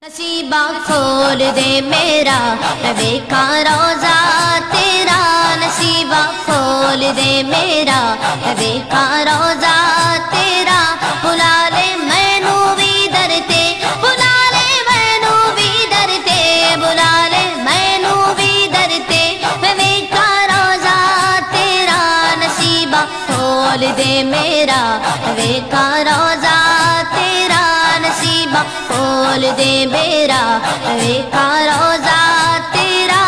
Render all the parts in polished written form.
نصیبہ کھول دے میرا میں ویکھاں روضہ تیرا، نصیبہ کھول دے میرا میں ویکھاں روضہ تیرا، بلا لے مینوں وی در تے، بلا لے مینوں وی در تے، بلا لے مینوں وی در تے، میں ویکھاں روضہ تیرا، نصیبہ کھول دے میرا میں ویکھاں روضہ تیرا، نصیبہ کھول دے میرا میں ویکھاں روضہ تیرا،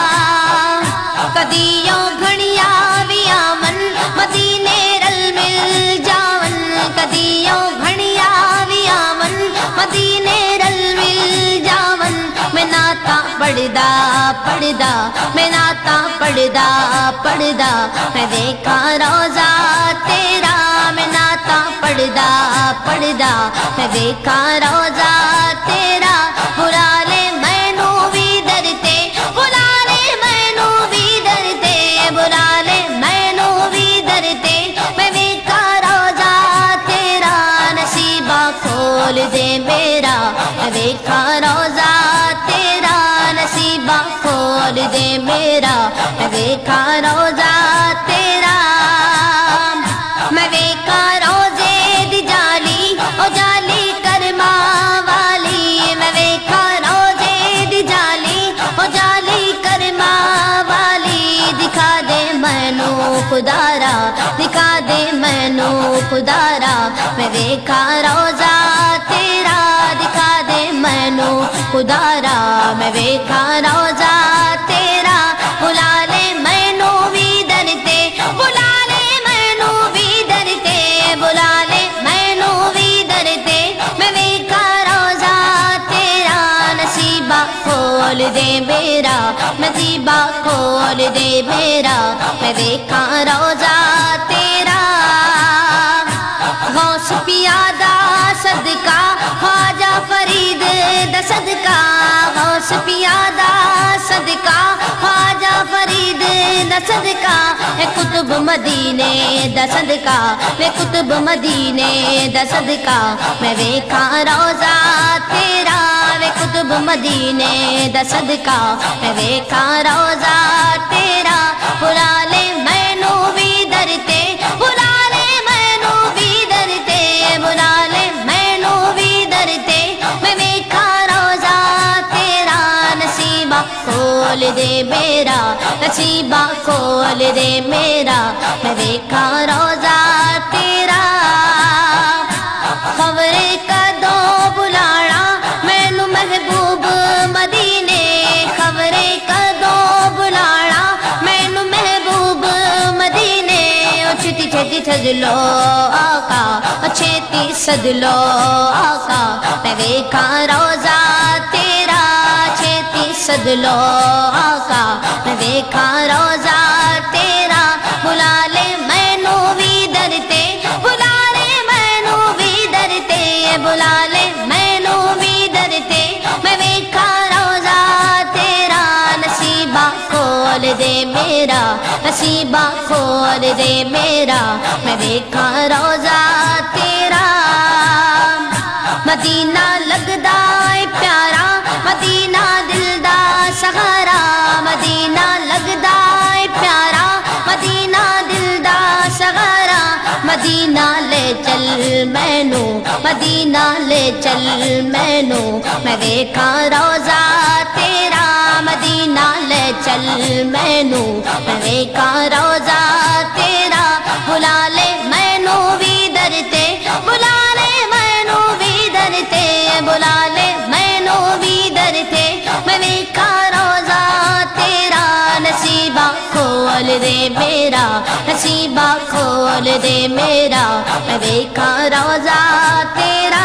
کدیوں گھڑیاں وی آون مدینے رل مل جاون، کدیوں گھڑیاں وی آون مدینے رل مل جاون، میں نعتاں پڑھدا پڑھدا، میں نعتاں پڑھدا پڑھدا، میں ویکھاں روضہ تیرا، میں نعتاں پڑھدا پڑھدا، میں ویکھاں روضہ تیرا، بلا لے مینوں وی در تے، بلا لے مینوں وی در تے، بلا لے مینوں وی در تے، میں ویکھاں روضہ تیرا، نصیبہ کھول دے میرا میں ویکھاں روضہ تیرا، نصیبہ کھول دے میرا میں ویکھاں روضہ تیرا، میں ویکھاں روضے دی جالی او جالی کرماں والی، میں ویکھاں روضے دی جالی او جالی کرماں والی، دکھا دے مینوں خدارا، دکھا دے مینوں خدارا، میں ویکھاں روضہ تیرا، دکھا دے مینوں خدارا، میں ویکھاں روضہ تیرا، بلا لے مینوں وی در تے، بلا لے مینوں وی در تے، بلا لے مینوں وی در تے، میں ویکھاں روضہ تیرا، نصیبہ کھول دے میرا، نصیبہ کھول دے میرا، میں ویکھاں روضہ تیرا، غوث پیادہ صدقہ خواجہ فرید دا صدقہ، غوث پیادہ صدقہ خواجہ فرید دا صدقہ، اے کتب مدینے دا صدقہ، اے کتب مدینے دا صدقہ، میں ویکھاں روضہ تیرا، اے کتب مدینے دا صدقہ، میں ویکھاں روضہ تیرا، بلا لے مینوں وی در تے، بلا لے مینوں وی در تے، بلا لے مینوں وی در تے، میں ویکھاں روضہ تیرا، نصیبہ کھول دے میرا، نصیبہ کھول دے میرا، میں ویکھاں روضہ تیرا، خبرے کدوں بلانا مینوں محبوب مدینے، خبرے کدوں بلانا مینوں محبوب مدینے، او چھتی چھتی سجلو آقا، او چھتی سجلو آقا، میں ویکھاں روضہ تیرا، چھتی سجلو آقا، میں ویکھاں روضہ تیرا، بلا لے مینوں وی در تے، بلا لے مینوں وی در تے، بلا لے مینوں وی در تے، میں ویکھاں روضہ تیرا، نصیبہ کھول دے میرا، نصیبہ کھول دے میرا، میں ویکھاں روضہ تیرا، مدینہ لگدا اے پیارا، مدینہ دل دا سہارا، مدینہ لگدا اے پیارا، مدینہ دل دا سہارا، مدینہ لے چل مینوں، مدینہ لے چل مینوں، میں ویکھاں روضہ تیرا، مدینہ لے چل مینوں، میں ویکھاں روضہ تیرا، بلا لے مینوں وی در تے، بلا لے مینوں وی در تے، بلا لے مینوں وی در تے، میں ویکھاں روضہ تیرا، نصیبہ کھول دے میرا، نصیبہ کھول دے میرا، میں ویکھاں روضہ تیرا،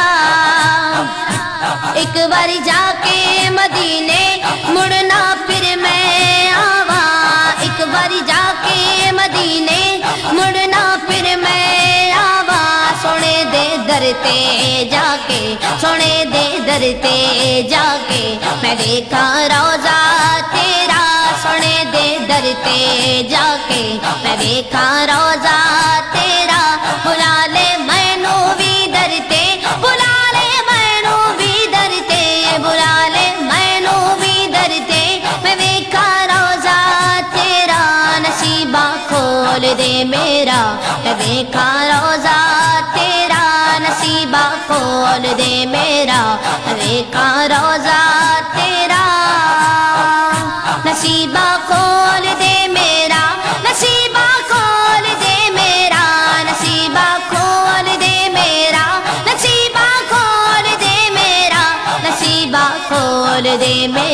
ایک باری جا کے مدینے مڑنا پھر میں آواں، ایک باری جا کے مدینے مڑنا پھر میں آواں، سونے دے در تے جا کے، سونے دے در تے جا کے، میں ویکھاں روضہ تیرا، سونے دے در تے جا کے، میں ویکھاں روضہ تیرا، بلا لے مینوں وی در تے، بلا لے مینوں وی در تے، بلا میرا دیکھا روزہ تیرا نصیبہ کھول دے میرا نصیبہ کھول دے میرا نصیبہ کھول دے میرا نصیبہ کھول دے میرا نصیبہ کھول دے میرا